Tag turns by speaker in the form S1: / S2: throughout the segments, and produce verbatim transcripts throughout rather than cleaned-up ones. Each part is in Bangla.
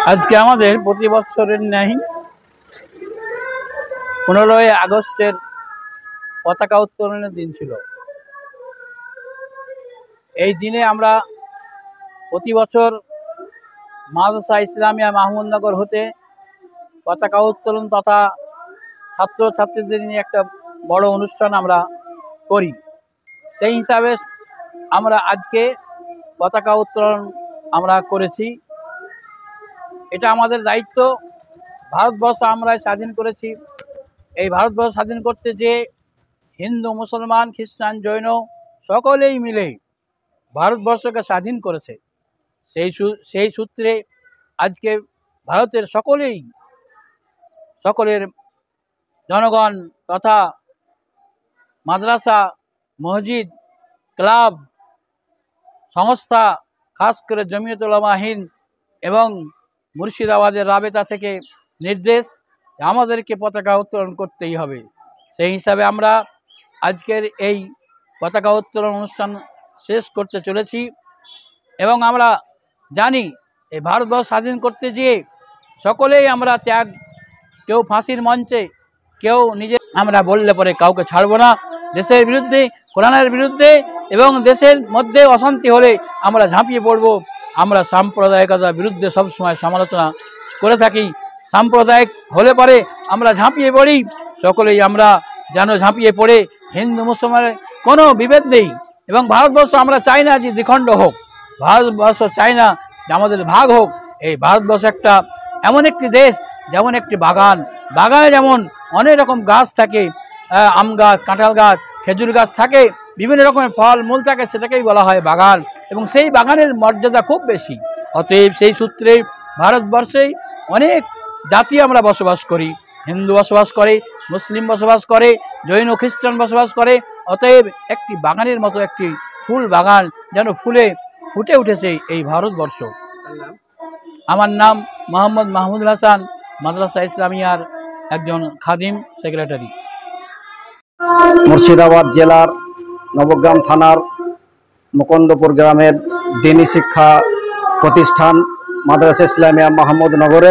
S1: আজকে আমাদের প্রতি বছরের ন্যায় পনেরোই আগস্টের পতাকা উত্তোলনের দিন ছিল। এই দিনে আমরা প্রতি বছর মাদ্রাসা ইসলামিয়া মাহমুদনগর হতে পতাকা উত্তোলন তথা ছাত্র ছাত্রীদের নিয়ে একটা বড় অনুষ্ঠান আমরা করি। সেই হিসাবে আমরা আজকে পতাকা উত্তোলন আমরা করেছি। এটা আমাদের দায়িত্ব। ভারতবর্ষ আমরা স্বাধীন করেছি। এই ভারতবর্ষ স্বাধীন করতে যে হিন্দু মুসলমান খ্রিস্টান জৈন সকলেই মিলে ভারতবর্ষকে স্বাধীন করেছে। সেই সেই সূত্রে আজকে ভারতের সকলেই সকলের জনগণ তথা মাদ্রাসা মসজিদ ক্লাব সংস্থা খাস করে জমিয়ত উলামা হিন্দ এবং মুর্শিদাবাদের রাবেতা থেকে নির্দেশ আমাদেরকে পতাকা উত্তোলন করতেই হবে। সেই হিসাবে আমরা আজকের এই পতাকা উত্তোলন অনুষ্ঠান শেষ করতে চলেছি এবং আমরা জানি এই ভারতবর্ষ স্বাধীন করতে গিয়ে সকলেই আমরা ত্যাগ, কেউ ফাঁসির মঞ্চে, কেউ নিজে আমরা বললে পরে কাউকে ছাড়বো না। দেশের বিরুদ্ধে, কোরআনের বিরুদ্ধে এবং দেশের মধ্যে অশান্তি হলে আমরা ঝাঁপিয়ে পড়ব। আমরা সাম্প্রদায়িকতার বিরুদ্ধে সবসময় সমালোচনা করে থাকি। সাম্প্রদায়িক হলে পরে আমরা ঝাঁপিয়ে পড়ি। সকলেই আমরা যেন ঝাঁপিয়ে পড়ে হিন্দু মুসলমানের কোনো বিভেদ নেই এবং ভারতবর্ষ আমরা চাই না যে দ্বিখণ্ড হোক। ভারতবর্ষ চাই না যে আমাদের ভাগ হোক। এই ভারতবর্ষ একটা এমন একটি দেশ, যেমন একটি বাগান, বাগানে যেমন অনেক রকম গাছ থাকে, আম গাছ, কাঁঠাল গাছ, খেজুর গাছ থাকে, বিভিন্ন রকমের ফল মূল থাকে, সেটাকেই বলা হয় বাগান এবং সেই বাগানের মর্যাদা খুব বেশি। অতএব সেই সূত্রে ভারতবর্ষেই অনেক জাতি আমরা বসবাস করি। হিন্দু বসবাস করে, মুসলিম বসবাস করে, জৈন খ্রিস্টান বসবাস করে। অতএব একটি বাগানের মতো একটি ফুল বাগান যেন ফুলে ফুটে উঠেছে এই ভারতবর্ষ। আমার নাম মোহাম্মদ মাহমুদুল হাসান, মাদ্রাসা ইসলামিয়ার একজন খাদিম সেক্রেটারি।
S2: মুর্শিদাবাদ জেলার নবগ্রাম থানার মুকুন্দপুর গ্রামের দ্বীনি শিক্ষা প্রতিষ্ঠান মাদ্রাসা ইসলামিয়া মাহমুদনগরে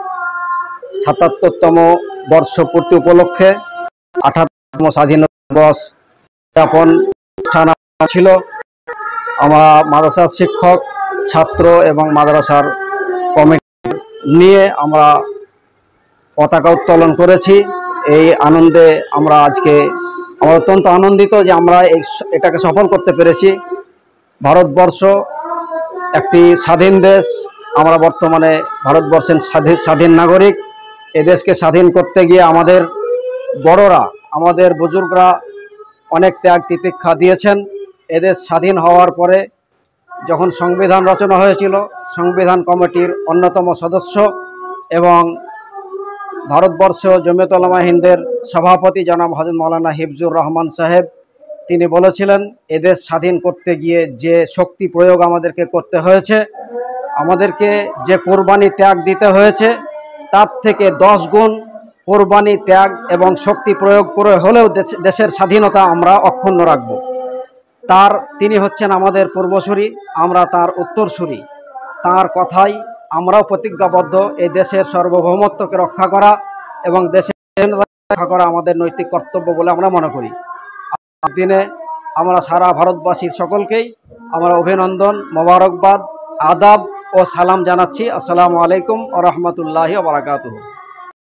S2: সাতাত্তরতম বর্ষপূর্তি উপলক্ষে আঠাত্তরতম স্বাধীনতা দিবস উদযাপন অনুষ্ঠান ছিল। আমরা মাদ্রাসার শিক্ষক, ছাত্র এবং মাদ্রাসার কমিটি নিয়ে আমরা পতাকা উত্তোলন করেছি। এই আনন্দে আমরা আজকে আমরা অত্যন্ত আনন্দিত যে আমরা এই এটাকে সফল করতে পেরেছি। ভারতবর্ষ একটি স্বাধীন দেশ। আমরা বর্তমানে ভারতবর্ষের স্বাধীন স্বাধীন নাগরিক। এ দেশকে স্বাধীন করতে গিয়ে আমাদের বড়রা, আমাদের বুজুর্গরা অনেক ত্যাগ তিতিক্ষা দিয়েছেন। এদেশ স্বাধীন হওয়ার পরে যখন সংবিধান রচনা হয়েছিল, সংবিধান কমিটির অন্যতম সদস্য এবং ভারতবর্ষ জমিয়ত উলামা হিন্দের সভাপতি জনাব হযরত মাওলানা হিফজুর রহমান সাহেব তিনি বলেছিলেন, এদেশ স্বাধীন করতে গিয়ে যে শক্তি প্রয়োগ আমাদেরকে করতে হয়েছে, আমাদেরকে যে কোরবানি ত্যাগ দিতে হয়েছে, তার থেকে দশ গুণ কোরবানি ত্যাগ এবং শক্তি প্রয়োগ করে হলেও দেশের স্বাধীনতা আমরা অক্ষুণ্ণ রাখব। তার তিনি হচ্ছেন আমাদের পূর্বসূরি, আমরা তার উত্তরসূরি। তার কথাই আমরাও প্রতিজ্ঞাবদ্ধ এই দেশের সার্বভৌমত্বকে রক্ষা করা এবং দেশের রক্ষা করা আমাদের নৈতিক কর্তব্য বলে আমরা মনে করি। দিনে আমরা সারা ভারতবাসীর সকলকেই আমরা অভিনন্দন, মোবারকবাদ, আদাব ও সালাম জানাচ্ছি। আসসালামু আলাইকুম ওয়া রাহমাতুল্লাহি ওয়া বারাকাতুহু।